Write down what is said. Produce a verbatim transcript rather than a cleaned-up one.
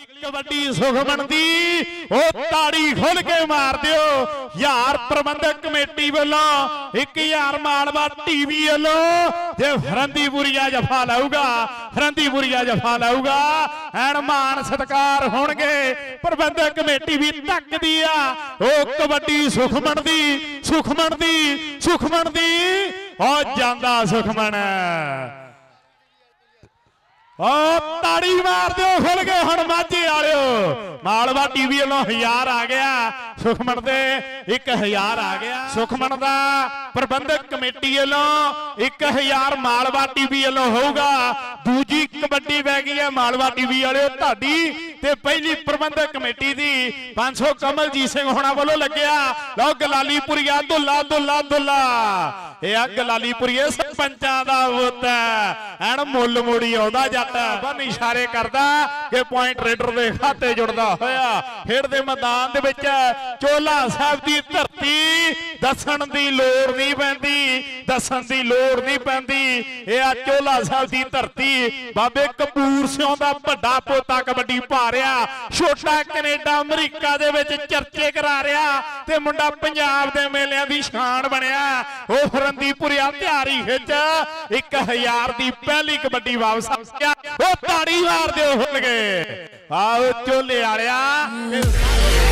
कबड्डी सुखमन दी ओ ताड़ी खुल के मार दियो यार प्रबंधक कमेटी वालों एक यार मालवा टीवी वालों जे फरंदीपुरिया जफा लाऊगा फरंदीपुरिया जफा लाऊगा एन मान सत्कार होणगे प्रबंधक कमेटी भी तकदी आ ओ कबड्डी सुखमन दी सुखमन दी सुखमन दी ओ जांदा सुखमन ओ ताड़ी मार दो खुल गए हुण माझे वालिओ मालवा टीवी वालों हजार आ गया सुखमन दे एक हजार आ गया सुखमन दा प्रबंधक कमेटी वालों एक हजार मालवा टीवी वालों होगा दूजी कबड्डी बह गई है मालवा टीवी वाले तुहाडी ते पहली प्रबंधक कमेटी दी पांच सौ कमलजीत सिंह होना वालों लग्या लो गलालीपुरिया दुल्ला दुल्ला दुल्ला यह गलालीपुरिया सरपंचा दा होता एन मुल मुड़ी आउंदा जट बन इशारे करदा कि पॉइंट रेडर दे खाते जुड़दा होया खेड दे मैदान दे विच चोला साहब दी धरती दसन दी लोड़ नहीं पैंदी दसन दी लोड़ नहीं पैंदी यह चोला साहब दी धरती बाबे कपूर सिंह दा वड्डा पोता कबड्डी पा रहा छोटा कनेडा अमरीका दे विच चर्चे करा रहा ते मुंडा पंजाब दे मेलियां दी शान बनिया ओ फरंदीपुरिया त्यारी खिच एक हजार दी पहली कबड्डी वापस आ ओ ताड़ी मार दिओ हुल गए आओ चोले वालिया।